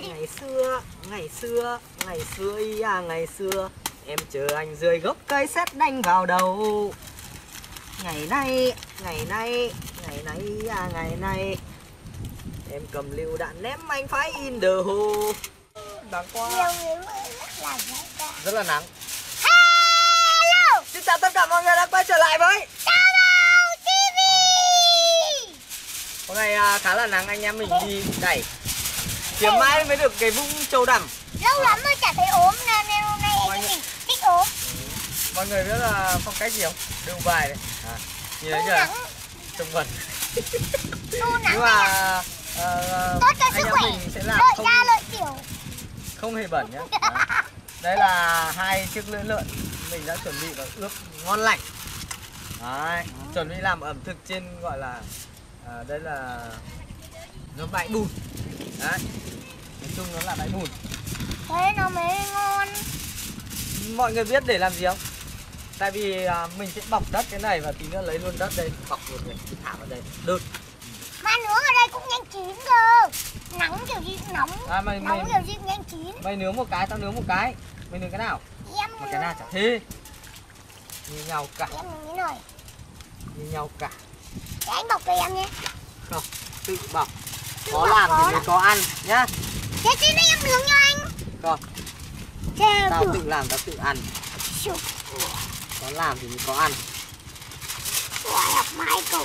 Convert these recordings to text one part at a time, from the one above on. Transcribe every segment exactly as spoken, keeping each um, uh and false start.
Ngày xưa, ngày xưa, ngày xưa ý à ngày xưa, em chờ anh dưới gốc cây sét đánh vào đầu. Ngày nay, ngày nay, ngày nay à ngày nay, em cầm lựu đạn ném anh phải in the hole. Nắng quá. Rất là nắng. Hello. Xin chào tất cả mọi người đã quay trở lại với Channel ti vi. Hôm nay à, khá là nắng, anh em mình đi đẩy kiếm mãi mới được cái vũng trâu đầm. Lâu lắm mới chả thấy ốm nên, nên hôm nay anh em mình thích ốm. Mọi người biết là phong cách gì không? Đu bài đấy. À, nhìn thấy chưa? Trông vần. Nhưng mà uh, tốt cho anh sức em khỏe. mình sẽ làm Lợi không da lợi kiểu. không hề bẩn nhé. Đây là hai chiếc lưỡi lợn mình đã chuẩn bị và ướp ngon lành. Đấy, chuẩn bị làm ẩm thực trên gọi là à, đây là nó bãi bùn. Đấy, nói chung nó là bãi bùn. Thế nó mới ngon. Mọi người biết để làm gì không? Tại vì à, mình sẽ bọc đất cái này và tí nữa lấy luôn đất đây, bọc luôn này, thả vào đây, đun. Mà nướng ở đây cũng nhanh chín cơ. Nắng kiểu gì cũng nóng. À, mày, nóng mày, kiểu gì cũng nhanh chín. Mày nướng một cái, tao nướng một cái. Mày nướng cái nào? Em Mà cái nào chả thế. Như nhau cả. Em nướng cái này. Như nhau cả. Để anh bọc cho em nhé. Không, tự bọc. Tự Có bọc làm có thì mới đó. có ăn nhá. Thế chứ em nướng cho anh. Không, Thế tao bữa. tự làm, tao tự ăn. Chụp. Có làm thì mới có ăn. Ủa, học mãi cậu.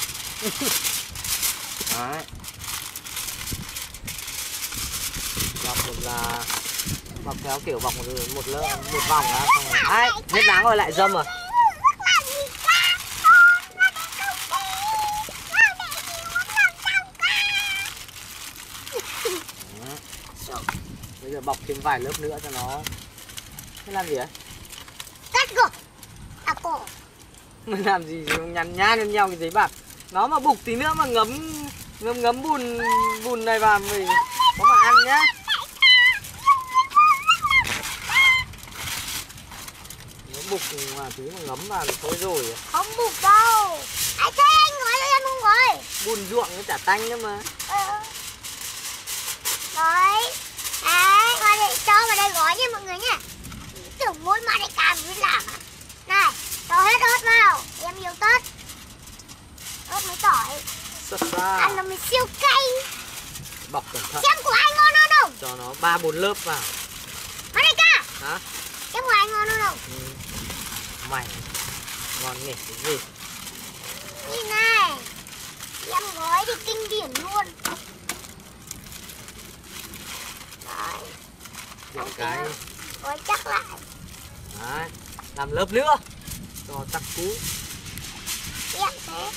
Đấy. Bọc một là bọc theo kiểu bọc một, một lớp một vòng đã xong rồi. Đấy, hết nắng rồi lại dâm rồi. Đó. Bây giờ bọc thêm vài lớp nữa cho nó. Thế làm gì đấy? Cắt cổ. À cổ. Mình làm gì nhăn nhá lên nhau cái giấy bạc. Nó mà bục tí nữa mà ngấm ngấm ngấm bùn bùn này vào mình có mà ăn nhá. Nó bục mà tí mà ngấm vào thì thôi rồi. Không bục đâu. Ai thế anh nói cho em không rồi. Bùn ruộng nó chả tanh nữa mà. Ờ. Đấy. Đấy, qua đây cho vào đây gói nha mọi người nhá. Tưởng mỗi mặt này càm mới làm à. Này, cho hết ớt vào. Em yêu tớt. Ớt mới tỏi. Sật ra. Ăn là mình siêu cay. Bọc cẩn thận. Xem của anh ngon hơn không? Cho nó ba bốn lớp vào. Ở đây ca. Hả? Xem của anh ngon hơn không? Ừ. Mày ngon nghề cái gì? Nhìn này. Em gói thì kinh điển luôn. Đấy. Một cái. Gói chắc lại. Đấy. Làm lớp nữa cho chắc cú. Em thế.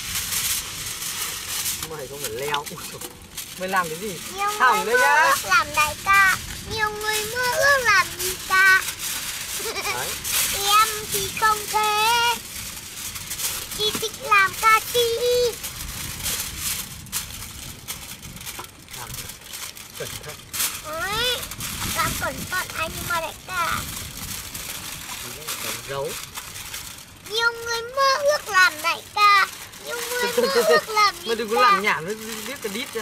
Mày không phải leo. Mày làm cái gì? Nhiều Hỏng người đấy mơ nhá. ước làm đại ca. Nhiều người mơ ước làm gì ca. Đấy. Em thì không thế. Chỉ thích làm ca sĩ. Làm cẩn thận. Đấy. Làm cẩn thận anh nhưng mà đại ca. Đánh dấu. Nhiều người mơ ước làm đại ca. Nhiều người mơ ước làm Mày gì đừng có ca. làm nhảm, nó biết cái đít ra.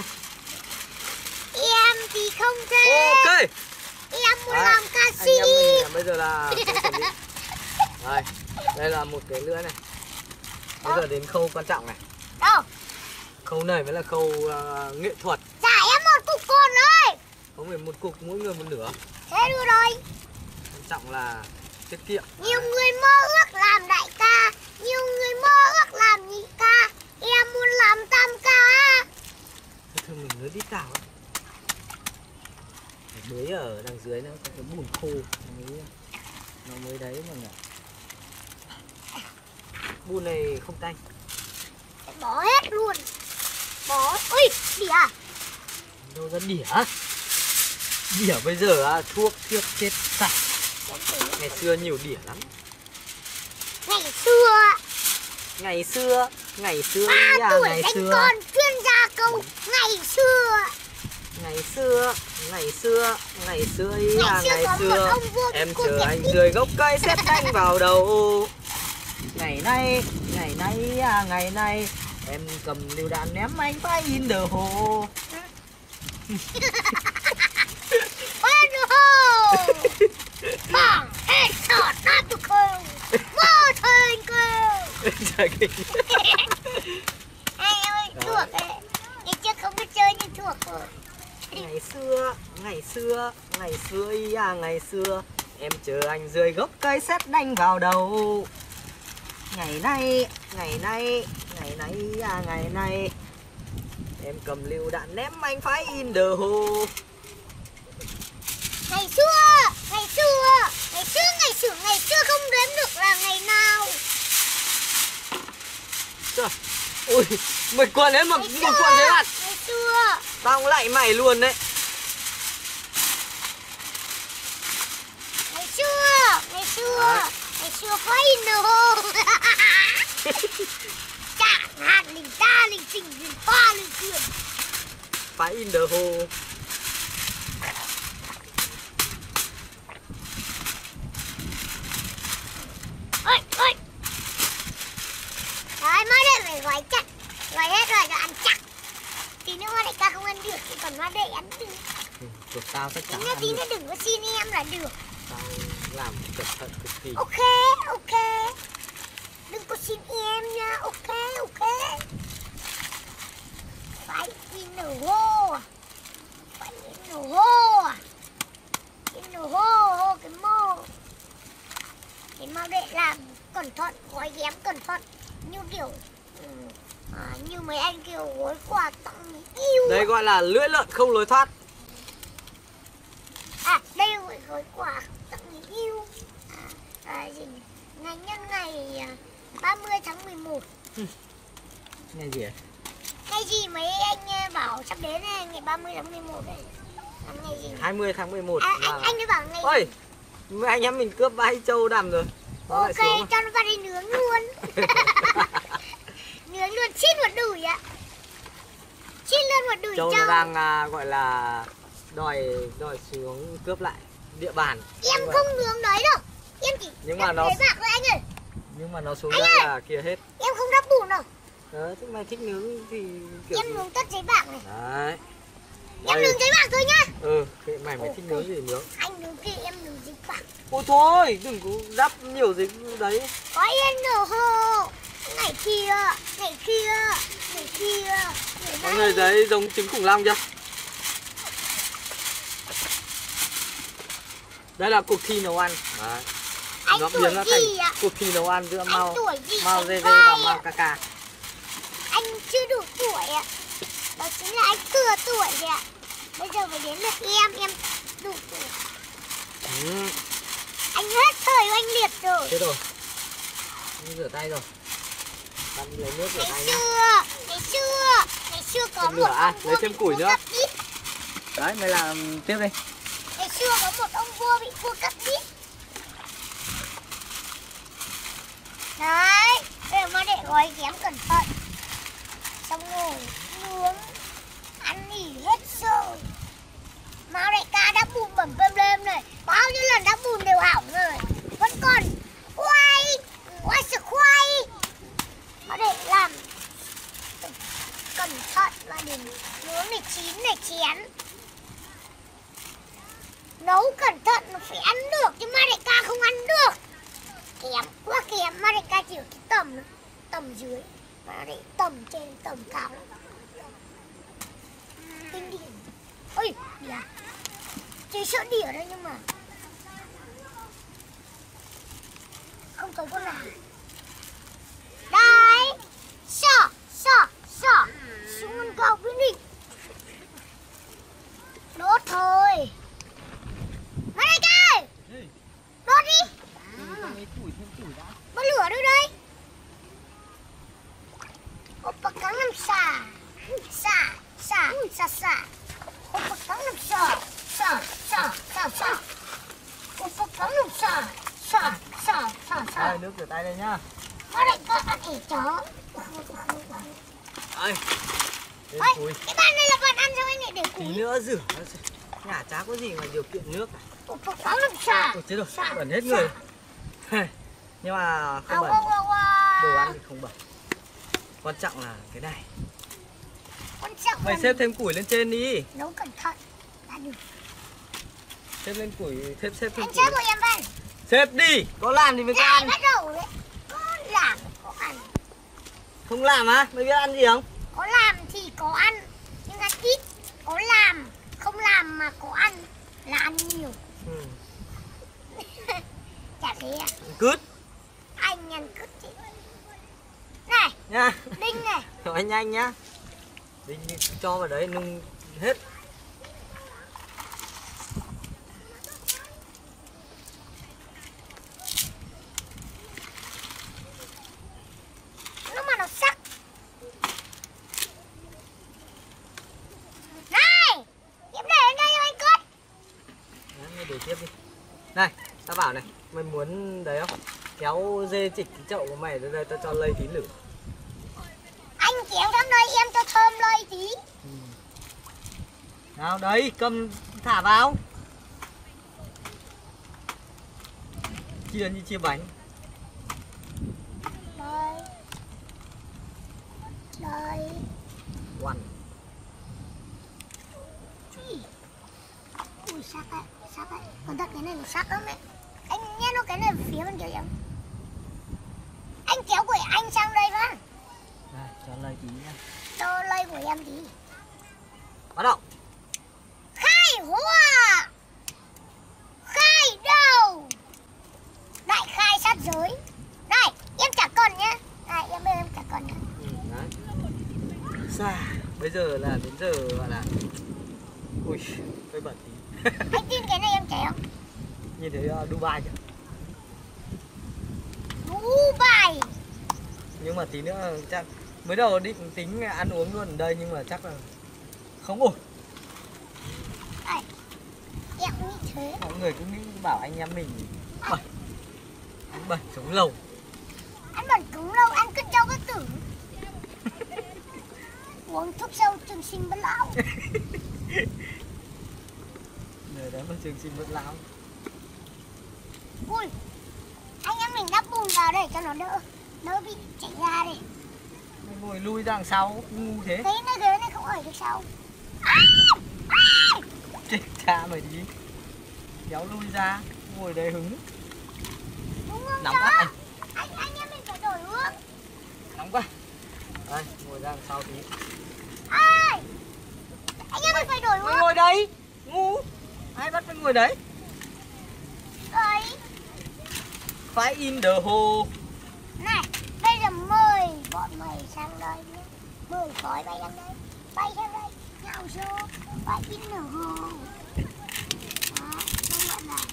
Em thì không thế. Ok. Em muốn Đấy, làm ca anh sĩ. em mình bây giờ là sẽ chuẩn bị. Đây, đây là một cái lưỡi này. Bây giờ đến khâu quan trọng này. Đâu? Khâu này mới là khâu uh, nghệ thuật. Trả em một cục cồn ơi. Không phải một cục, mỗi người một nửa. Thế đưa đây. Quan trọng là tiết kiệm. Nhiều người mơ ước làm đại ca. Nhiều người mơ ước làm nhị ca. Em muốn làm tam ca. Thường mình mới đít cào ấy. Bới ở đằng dưới nó có cái bùn khô nó mới, nó mới đấy mà nhỉ. Bùn này không tanh. Bỏ hết luôn. Bỏ. Ui, đỉa. Đâu ra đỉa. Đỉa bây giờ à, thuốc thiếp chết sạch. Ngày xưa nhiều đỉa lắm. Ngày xưa. Ngày xưa, ngày xưa Ba à, tuổi ngày đánh xưa. con chuyên gia câu ngày xưa. Ngày xưa, ngày xưa, ngày xưa ý Ngày à, xưa ngày có một xưa ông vua em cô chờ đẹp anh nhất. dưới gốc cây sét đánh vào đầu. Ngày nay, ngày nay à, ngày nay em cầm lựu đạn ném anh phải in the hole. Ai ơi, thuộc ấy. Ngày trước không biết chơi nhưng thuộc rồi. Ngày xưa, ngày xưa, ngày xưa ý à ngày xưa, em chờ anh dưới gốc cây sét đánh vào đầu. Ngày nay, ngày nay, ngày nay à ngày nay, em cầm lựu đạn ném anh phái in the hole. Ngày xưa, ngày xưa, ngày xưa, ngày xưa, ngày xưa không đếm được là ngày nào. Trời, ui, mày quần ấy mà một quần thế à? Ngày xưa. Tao cũng lại mày luôn đấy. Ngày xưa, ngày xưa, à. Ngày xưa phái in the hole. Chả hạt linh ta, linh tình, linh pha, linh quyền. Phái in the hole. Ôi, ôi. Đấy, má đệ phải gói chặt. Gói hết rồi cho ăn chắc. Tí nữa má đệ ca không ăn được, thì còn má đệ ăn được. Ừ, của tao chắc chắn Tí nữa, ăn tí được. nữa đừng có xin em là được. Tao làm cẩn thận cực kỳ. Ok, ok. Đừng có xin em nha, ok, ok. Phải in the hole. Phải in the hole. In the hole, cái mô. Cái mau đệ làm cẩn thận, gói ghém cẩn thận. Như kiểu ừ, à, như mấy anh kiểu gói quà tặng người yêu. Đây gọi là lưỡi lợn không lối thoát. À, đây là gói quà tặng người yêu. À, à, gì? Ngày nhân ngày à, ba mươi tháng mười một. Ngày gì ạ? Ngày gì mấy anh à, bảo sắp đến này, ngày ba mươi tháng mười một này. Làm ngày gì? hai mươi tháng mười một À, là... anh, anh ấy bảo ngày Ôi, mấy anh em mình cướp bãi châu đầm rồi. Nó lại ok, xuống cho nó vào đây nướng luôn. Nướng luôn, xin một đùi ạ. Xin luôn một đùi châu châu. nó đang à, gọi là đòi đòi xuống cướp lại địa bàn. Em nhưng mà, không nướng đấy đâu. Em chỉ nhưng mà đắp nó giấy bạc thôi anh ơi. nhưng mà nó xuống Anh đất ơi! là kia hết. Em không đắp bùn đâu. Đó, thế mày thích nướng thì kiểu Em gì? nướng tất giấy bạc này. Đấy. Em Đây. nướng giấy bạc thôi nhá. Ừ, thế mày mày thích nướng gì thì nướng. Anh nướng kia em nướng giấy bạc. Ôi thôi, đừng có đắp nhiều gì đấy. Có yên nở hồ. Ngày kia, ngày kia, ngày kia, ngày Mọi nay. người thấy giống trứng khủng long chưa? Đây là cuộc thi nấu ăn. Đấy. Anh Nó tuổi biến nó thành gì ạ? cuộc thi nấu ăn giữa Anh Mao, tuổi gì? Mao Anh Dê Dê vai và ạ? Mao Kaka. Anh chưa đủ tuổi ạ. Đó chính là anh thừa tuổi rồi ạ. Bây giờ phải đến lượt em, em đủ tuổi. Ừ, Anh hết thời oanh liệt rồi. thế rồi. Đi rửa tay rồi. Bạn lấy nước rửa Ngày tay nhá. xưa, ngày xưa, ngày xưa có Thêm một lửa à? ông vua Lấy thêm bị củi vua nữa. cắt đít. Đấy, mày làm tiếp đi. Ngày xưa có một ông vua bị vua cắt đít. Đấy, bây giờ mà để gói ghém cẩn thận. Xong rồi nướng, ăn nghỉ hết rồi. Mao đại ca đã bùn bẩm bơm lên này. Bao nhiêu lần đã bùn đều hỏng rồi. Vẫn còn khoai, khoai sực khoai. Mà để làm cẩn thận là để nướng này chín này chén. Nấu cẩn thận nó phải ăn được chứ mà đại ca không ăn được. Kém quá kém, mà đại ca chỉ ở cái tầm tầm dưới. Mà để tầm trên tầm cao lắm. Kinh điển. Ôi, đỉa. Chỉ sợ đỉa đấy nhưng mà không thấy con nào. Đấy. Sợ, sợ, sợ. Xuống con cầu bên đi. Đốt thôi. Mà đại ca ơi. Đốt đi. Bật lửa đâu đây? Oppa Gangnam Style. Sa, sa, sa, sa. Oppa Gangnam Style. Sa, sa, sa, sa. Oppa Gangnam Style. Sa, sa, sa, sa. Đây, nước rửa tay đây nhá. Mà đại ca ăn ỉ chó. Đây. Lên Ôi, cùi. cái bàn này là bàn ăn sao anh lại để Tí củi? nữa rửa. Nhà chả có gì ngoài điều kiện nước. Oppa Gangnam Style. Ôi chết rồi, bẩn hết người. Nhưng mà không bẩn. Đồ ăn thì không bẩn. Quan trọng là cái này. Quan trọng Mày là xếp thêm củi lên trên đi. nấu cẩn thận là được. Xếp lên củi, xếp xếp thêm Anh củi. xếp của em vào. Xếp đi, có làm thì mới có Lại ăn. bắt đầu đấy. Có làm có ăn. Không làm á? Mày biết ăn gì không? Có làm thì có ăn, nhưng ăn ít. Có làm, không làm mà có ăn là ăn nhiều. Ừ. Chả thế à? Cứt. Anh ăn cứt chị. Này, Nha. đinh này. Nói nhanh nhá. Đinh cho vào đấy nung hết. Nó mà nó sắc. Này, em để ở đây cho anh cứt. Đấy, mày để tiếp đi. Này, tao bảo này, mày muốn đấy không? Kéo dê chịch cái chậu của mày ra đây tao cho lây tí lửa. Anh kéo đến đây em cho thơm lây tí. Ừ. Nào đấy, cầm thả vào. Chia như chia bánh. Đây. Đây. One. Ui sắc đấy, sắc đấy. Còn thật cái này nó sắc lắm đấy. Anh nghe nó cái này phía bên kia em. Anh kéo của anh sang đây với. Này, cho lây tí nhá. Cho lây của em tí. Bắt đầu. Khai hoa. Khai đầu. Đại khai sát giới. Đây, em trả cần nhá. Đây, em bên em trả cần nhá. Ừ, đấy. Xa, bây giờ là đến giờ gọi là ui, hơi bẩn tí. Anh tin cái này em trả không? Nhìn thấy uh, Dubai chưa? Dubai. Nhưng mà tí nữa chắc mới đầu định tính ăn uống luôn ở đây nhưng mà chắc là không ổn. Đây, em nghĩ thế. Mọi người cứ nghĩ bảo anh em mình bẩn, anh bẩn sống lầu. Anh bẩn cứng lâu, anh cứ cho cái tử. Uống thuốc sâu trường sinh bất lão. Người đấy mà trường sinh bất lão. Ui, anh em mình đắp bùn vào đây cho nó đỡ, đỡ bị chảy ra đi. Mày ngồi lui ra đằng sau ngu thế. Thấy cái ghế này không ở được sau. À, à. Chết cha mày đi. Kéo lui ra, ngồi đây hứng. Đúng không Nóng đó? quá anh. Anh, anh em mình phải đổi hướng. Nóng quá. Đây, ngồi ra đằng sau tí. Ai? Anh em mình phải đổi Mày hướng. ngồi đấy, ngu. Ai bắt mày ngồi đấy? Đấy. Phải in the hole. Này, bây giờ mời bọn mày sang đây nhé. Mời khói bay sang đây. Bay sang đây, nhào vô, bay in the hole. Đó, các bạn này.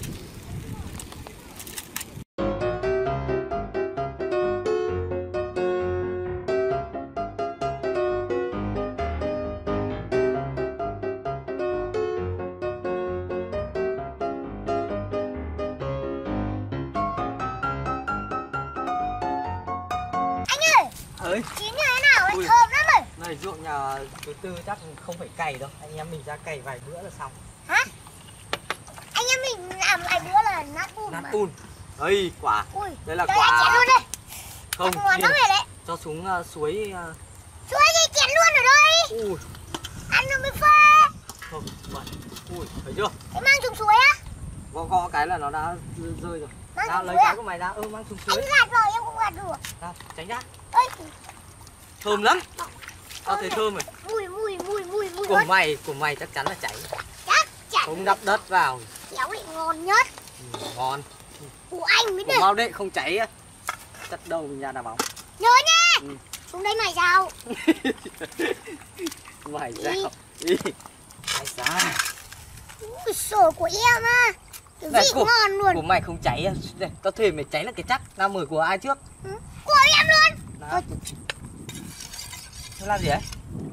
Ơi, Chín như thế nào ấy, ui, thơm lắm rồi. này ruộng nhà thứ tư chắc không phải cày đâu. Anh em mình ra cày vài bữa là xong. Hả? Anh em mình làm vài bữa là nát bùn Nát mà. bùn. Đây, quả. Ui, Đây là đấy, quả. anh chén luôn đây. Không, Ngon lắm nhìn- rồi đấy. cho xuống uh, suối. Uh... Chuối đi chén luôn ở đây. Ui, Ăn nó mới phê. không, bẩn. Ui, thấy chưa? Thế mang xuống suối á? Gõ gõ cái là nó đã rơi rồi. Mang Nào, xuống lấy suối cái à? của mày ra, ừ, mang xuống Anh suối. gạt rồi, em cũng gạt rồi. Nào, tránh ra. Ơi, Thơm lắm. Tao thơm thấy này. thơm rồi. Mùi, mùi, mùi, mùi, mùi. Của ơi. mày, của mày chắc chắn là cháy. Chắc chắn. Không đắp đất vào. Kéo lại ngon nhất. Ừ, ngon. Của anh mới Của được. bao đệ không cháy á. Chất đầu mình ra đá bóng. Nhớ nha. Ừ. Xuống đây mày sao? Mày Ý. sao? Ý. Mày sao? Ui, sổ của em á. Cái Này, vị của, ngon luôn. của mày không cháy á. Đây, tao thuê mày cháy là cái chắc. Nào mời của ai trước? Ừ, của em luôn. Nào. Thôi, Nó làm gì đấy?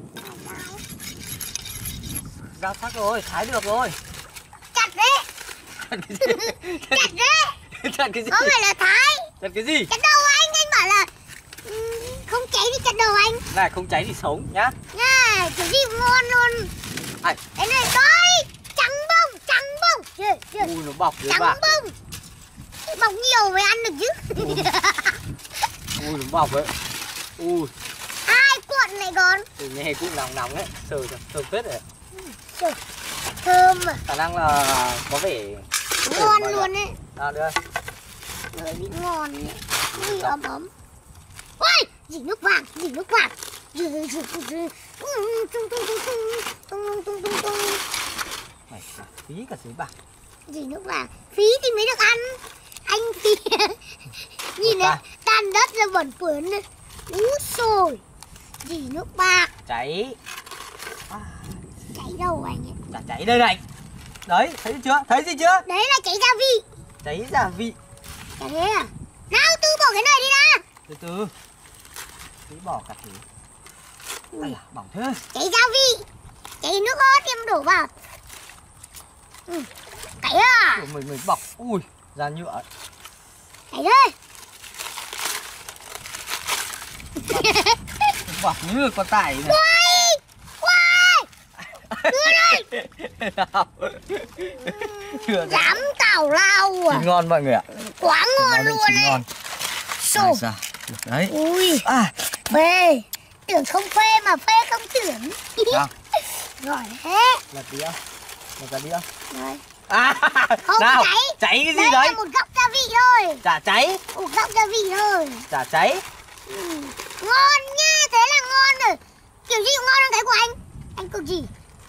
Dao sắc rồi, thái được rồi. chặt đấy. Chặt cái gì? Chặt đấy. Chặt cái gì? Không phải là thái. Chặt cái gì? Chặt đầu anh, anh bảo là ừ, không cháy thì chặt đầu anh. Này, không cháy thì sống nhá. Nha, cái gì ngon luôn. Ai? Cái này đây, trắng bông, trắng bông. Chưa, chưa. Ui, nó bọc dưới Trắng bạc. bông. Bông nhiều mới ăn được chứ. Ui, nó bọc ấy. Ui, Hai cuộn này còn. từ nghe cũng nóng nóng ấy. Sờ cho, thơm phết rồi. Trời, thơm mà. Khả năng là có vẻ Ngon luôn đấy. Nào đưa. Đấy, ngon đấy. Ui, ấm ấm. Ui, Dì nước vàng, dì nước vàng. Dì dì dì dì. Tung tung tung tung tung tung tung tung. Mày phí cả giấy bạc. Dì nước vàng, phí thì mới được ăn. Anh thì nhìn này, tan đất là bẩn phướn này. Úi xồi. Dì nước bạc. Cháy. À. Cháy đâu anh ấy? Chả cháy đây này. Đấy, thấy chưa? Thấy gì chưa? Đấy là cháy gia vị. Cháy gia vị. Chả thế à? Nào Tư bỏ cái này đi ra. Từ từ. Tí bỏ cả thử. Ây da, bỏng thế. Cháy gia vị. Cháy nước ớt em đổ vào. Ừ. Cháy à? Ủa, mình mình bọc. Ui, ra nhựa. Cháy đây. Bọc như con tải này. Quay. Quay. Đưa đây. Chưa Dám tào lao à? chín ngon mọi người ạ. Quá ngon luôn chín đấy. ngon. Sổ. Sao? Được đấy. Ui. À. Phê. Tưởng không phê mà phê không tưởng. Sao? Rồi thế. Là tí á. Một cái đĩa. Rồi. À. Không nào. cháy. Cháy cái gì Đây đấy? là một góc gia vị thôi. Chả cháy. Một góc gia vị thôi. Chả cháy. Ừ. Ngon nha, thế là ngon rồi. Kiểu gì cũng ngon hơn cái của anh. Anh cực gì?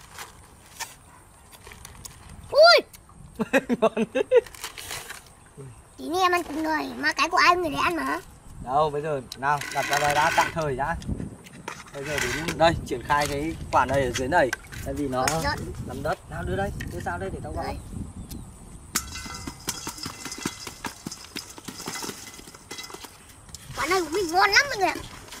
Ui. Ngon. Tí nữa em ăn cùng người, mà cái của ai người để ăn mà. Đâu, bây giờ nào đặt ra đây đã tạm thời đã. Bây giờ đến đây triển khai cái quả này ở dưới này. Tại vì nó nằm đất. Nào đưa đây, đưa sao đây để tao gọi. Quả này của mình ngon lắm mọi người ạ.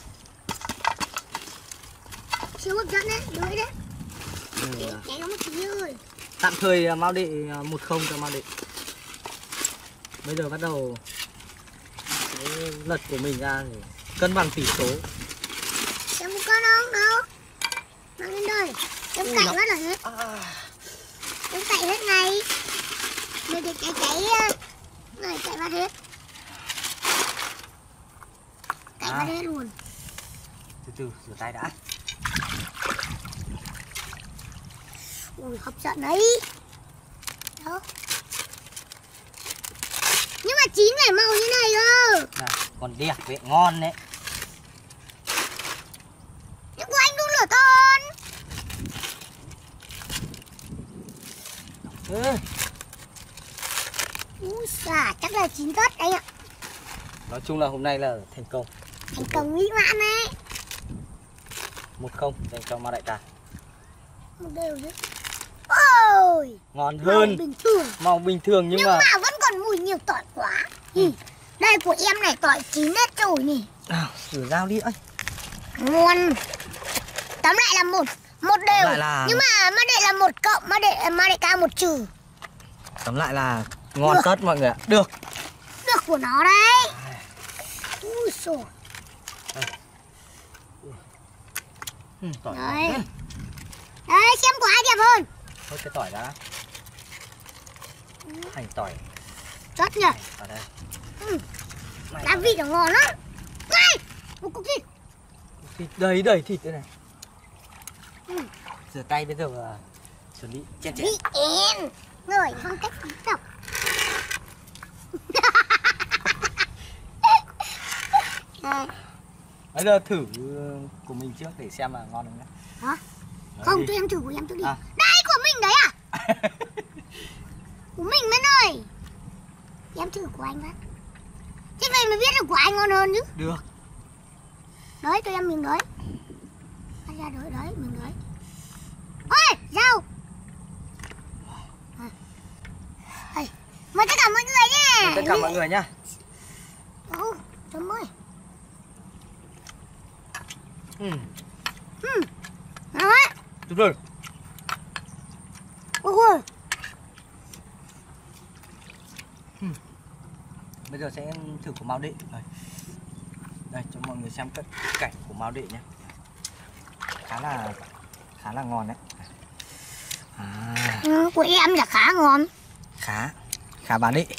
Siêu hấp dẫn đấy, đuổi đấy. Ừ. Cháy nó một tí ơi. Tạm thời Mao Đệ một không cho Mao Đệ. Bây giờ bắt đầu cái lật của mình ra để cân bằng tỷ số. Xem một con không? Đâu? Mang lên đây. Em cạnh hết là hết. À. Em cạnh hết này. Đây để cháy cháy. Này chạy bắt hết. Cạnh À. bắt hết luôn. Từ từ rửa tay đã. Ui hấp dẫn đấy. Đó. Nhưng mà chín phải màu như này cơ. Nào, còn đẹp vậy, ngon đấy. Nhưng của anh đun lửa to. Ừ. Úi xà, chắc là chín tất anh ạ. Nói chung là hôm nay là thành công. Thành công mỹ mãn đấy. Một không dành cho Mao Đại Ca. Một đều đấy. Ôi. Ngon Màu hơn. bình thường. Màu bình thường nhưng, Nhưng mà... mà vẫn còn mùi nhiều tỏi quá. Ừ. Đây của em này tỏi chín hết rồi nhỉ. Nào, rửa dao đi ơi. Ngon. Tóm lại là một một đều. Là... Nhưng mà Mao Đệ là một cộng, Mao Đệ Mao Đại Ca một trừ. Tóm lại là ngon Được. tất mọi người ạ. Được. Được của nó đấy. Ui xồi. Ừ, tỏi Đấy. ngon. Đấy, xem của ai đẹp hơn. Thôi cái tỏi đã. Hành tỏi. Chất nhỉ. Ở đây. Ừ. Mày Lá vị nó ngon lắm. Đây. Một cục thịt. thịt đầy đầy thịt đây này. Ừ. Rửa tay bây giờ là xử lý chen chén. Vị em. Người phong cách quý tộc. Đây. Bây giờ thử của mình trước để xem là ngon không nhé. Hả? Đấy. Không, cho em thử của em tôi đi. À. Đây, của mình đấy à? Của mình Mến ơi. Em thử của anh phát. Thế vậy mới biết được của anh ngon hơn chứ. Được. Đấy, cho em miếng đấy. Phát ra đấy, đấy, miếng đấy. Ôi, rau. À. Đây. Mời tất cả mọi người nhé. Mời tất cả mọi người nhá. Ồ, chấm ơi. Ừ. Ừ. Đấy. Từ từ. Ôi. Ừ. Bây giờ sẽ thử của Mao Đệ. Đây. Đây cho mọi người xem cận cảnh của Mao Đệ nhé. Khá là khá là ngon đấy. À. Ừ, của em là khá ngon. Khá khá bán đi.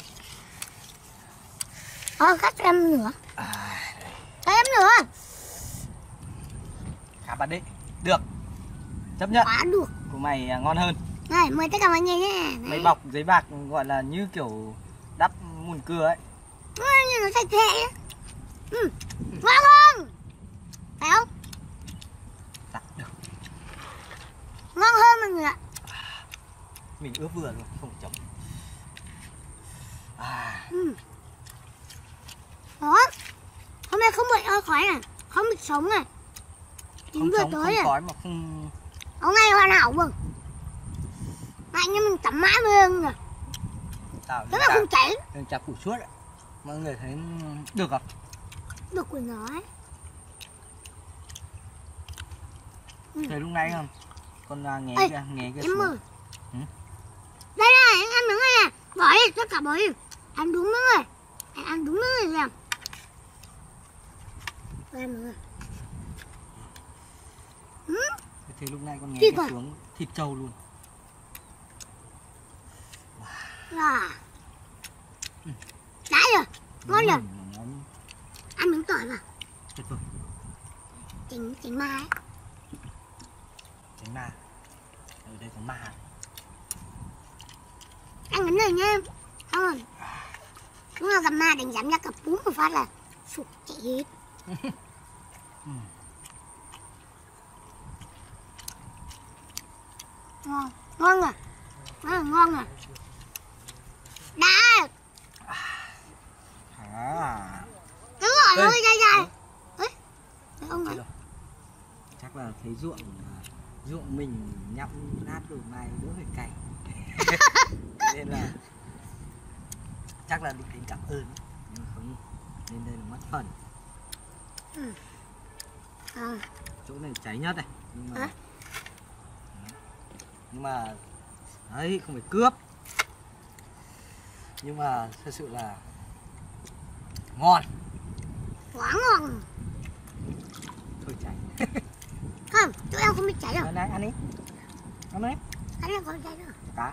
Ờ, cắt cho em nữa. À, Cho em nữa. khá bán đi. Được. Chấp nhận. Quá được. Của mày ngon hơn. Này, mời tất cả mọi người nhé. Mày bọc giấy bạc gọi là như kiểu đắp mùn cưa ấy. Ôi, như nó sạch sẽ. Ừ. Ngon không? Phải không? Dạ được. Ngon hơn mọi người ạ. Mình ướp vừa luôn, không phải chấm. À. Ừ. Đó. Hôm nay không bị oi khói này, không bị sống này. Không sống, không khói mà không... Hôm nay hoàn hảo vâng. Anh như mình tắm mãi mới hơn rồi. Tạo Thế mà không cháy. Đừng chặt củ suốt ạ. Mọi người thấy được không? Được của nó ấy. Ừ. Thấy lúc nãy không? Con uh, nghe Ê, kìa, nghe kìa em xuống. ơi. Ừ? Đây này, anh ăn miếng này nè. Bỏ đi, tất cả bỏ đi. Ăn đúng miếng này. Anh ăn đúng miếng này xem. Đây mọi người. Ừ? Thế lúc nãy con nghe Thịt kìa à? xuống thịt trâu luôn. À. Ừ. Đã rồi. Ngon rồi. Ngon. Ăn miếng tỏi vào. Tuyệt vời. Chính, chính ma ấy. Tránh ma. Ở đây có ma. Ăn cái này nha em. Xong rồi. Lúc nào gặp ma đánh giám ra cặp bún một phát là sụp chạy hết. Ừ. Ngon. Ngon à. Rất là ngon à. Đã. À. Đúng rồi, nó hơi dai dai. Ê, thấy ông Thế này. rồi. Chắc là thấy ruộng ruộng mình nhắm nát đồ này đỡ phải cày. Nên là chắc là định thấy cảm ơn nhưng không, nên đây là mất phần. Ừ. À. Chỗ này cháy nhất này nhưng mà Hả? nhưng mà đấy không phải cướp, nhưng mà thật sự là ngon, Quá ngon. thôi cháy. Không, chỗ em không bị cháy đâu. Đây này, ăn đi, ăn đi. Cái này không cháy đâu. Cá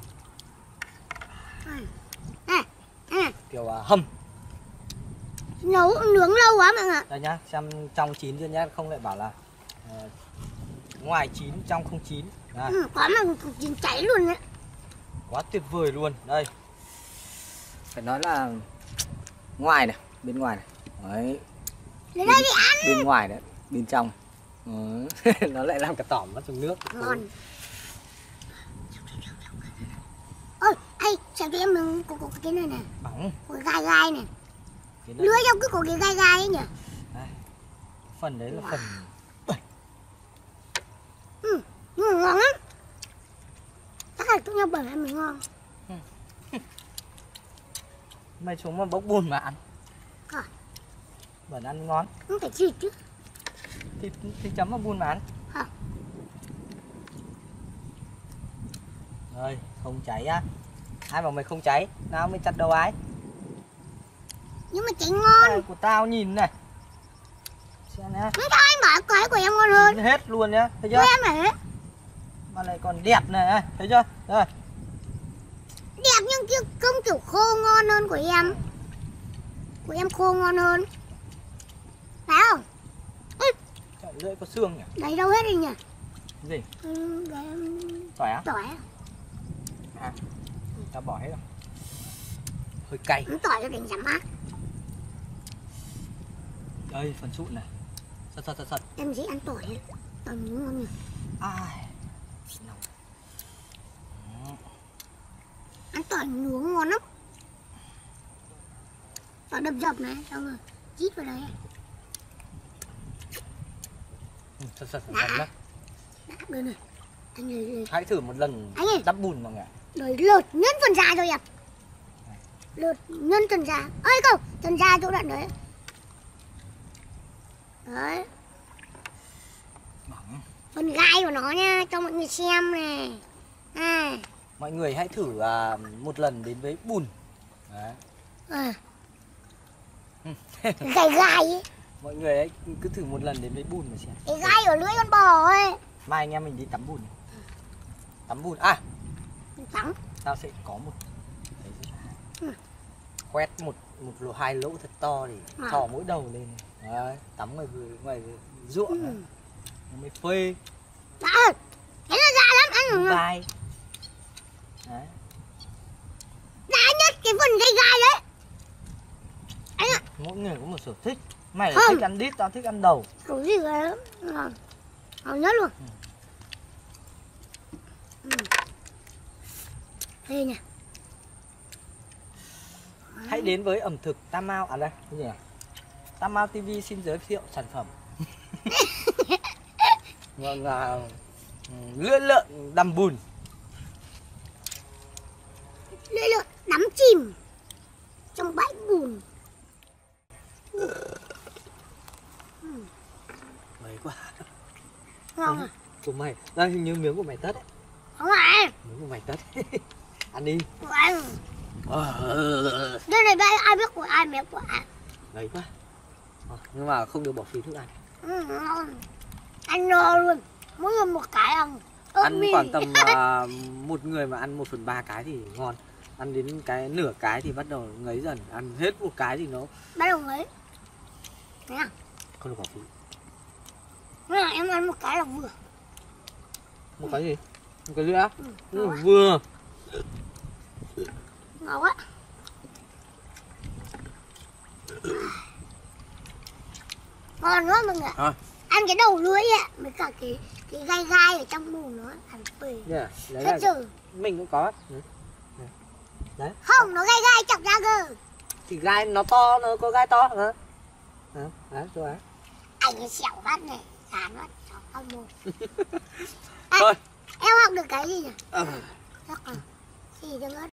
Này, này, này. kiểu uh, hầm. Nấu nướng lâu quá mọi người ạ. Đây nhá, xem trong chín chưa nhá, không lại bảo là uh, ngoài chín trong không chín. Đây. Ừ, quá mà chín cháy luôn đấy. Quá tuyệt vời luôn. Đây, phải nói là ngoài này, bên ngoài này đấy, Đến đây đi ăn. bên ngoài đấy, bên trong đấy. Nó lại làm cả tỏm vào trong nước. Ngon. Ôi, ê, xem cho em mình có, có cái này này. Bỏng. Có cái gai gai này. Cái Lưới em cứ có cái gai gai ấy nhỉ. đây. Phần đấy là Wow. phần Ừ, nhưng mà ngon lắm. Chắc là chúng nhau bẩn ăn mới ngon. mày xuống mà bốc bùn mà ăn. À. Bẩn ăn ngon. Không phải thịt chứ. Thì, thì chấm vào bùn mà ăn. À. Rồi, không cháy á. Ai bảo mày không cháy? Nào mày chặt đầu ai? Nhưng mà cháy ngon. Này, của tao nhìn này. Xem nhá. Không sao anh bảo cái của em ngon hơn. Hết luôn nhá, thấy chưa? Của em này. Mà lại còn đẹp này, thấy chưa? Rồi. Đẹp nhưng chứ không kiểu khô ngon hơn của em. Của em khô ngon hơn. Phải không? Ừ. Trời, lưỡi có xương nhỉ? Đấy đâu hết rồi nhỉ? Gì? Ừ, đấy em... Tỏi á? Tỏi à? À, tao bỏ hết rồi. Hơi cay. Ăn tỏi cho đánh giảm mát. Đây, phần sụn này. Sật sật sật sật. Em dễ ăn tỏi ấy. Tỏi nướng ngon nhỉ? Ai. Ăn tỏi nướng ngon lắm. Tỏi đập dập này, xong rồi chít vào đấy. Ừ, sật sật sật sật. Đã đưa này. Anh ơi, ơi. Hãy thử một lần Anh ơi. đắp bùn mọi người ạ. Rồi lột nhân phần da thôi em. Lột nhân phần da. Ơi không, phần da chỗ đoạn đấy. Đấy. Bỏng. Phần gai của nó nha, cho mọi người xem này. À. Mọi người hãy thử uh, một lần đến với bùn. Đấy. À. Gai gai ấy. Mọi người ấy cứ thử một lần đến với bùn mà xem. Cái gai ở lưỡi con bò ấy. Mai anh em mình đi tắm bùn. Tắm bùn. À, Tắm. tao sẽ có một đấy, Ừ. quét một một lỗ hai lỗ thật to để À. thò mỗi đầu lên. Đấy, tắm ngoài ngoài ruộng. Ừ. Đấy. Nó mới phê. Đã ơi. Thế là dạ lắm, ăn được không? Vai. Đấy. Đã nhất cái phần gai gai đấy. Anh ạ. Mỗi người có một sở thích. Mày là Không. thích ăn đít, tao thích ăn đầu. Đủ gì ghê lắm. Ngon. Ngon nhất luôn. Ừ. Đây nè. Hãy đến với ẩm thực Tam Mao. À đây, cái gì à? Tam Mao ti vi xin giới thiệu sản phẩm. Vâng, là lưỡi lợn đầm bùn. Lưỡi lợn đắm chìm trong bãi bùn. Mấy quá. Ngon à? Của mày, đây hình như miếng của mày tất ấy. Không phải. Miếng của mày tất. Ăn đi. Của anh. Đây này đây ai biết của ai mẹ của ai. Đấy quá. À, nhưng mà không được bỏ phí thức ăn. Ừ, ngon. Ăn no luôn. Mỗi người một cái ăn. Ơp Ăn mì. khoảng tầm uh, một người mà ăn một phần ba cái thì ngon. Ăn đến cái nửa cái thì bắt đầu ngấy dần. Ăn hết một cái thì nó Bắt đầu ngấy. Thế à? không được bỏ phí. Thế là em ăn một cái là vừa. Một cái gì? Một cái nữa? Ừ, Ừ, ngon. vừa. Ngon quá. Ngon quá mọi người. À. Ăn cái đầu lưỡi ạ, với cả cái cái gai gai ở trong mồm nó ăn phê. Yeah, đấy Hết là rồi. mình cũng có. Đấy. Không, nó gai gai chọc ra cơ. Thì gai nó to, nó có gai to hả? Đấy, đấy, chỗ đấy. Anh cái xẻo mắt này, dán mắt cháu không mồm. Thôi. Em học được cái gì nhỉ? Ờ. Chắc là gì đừng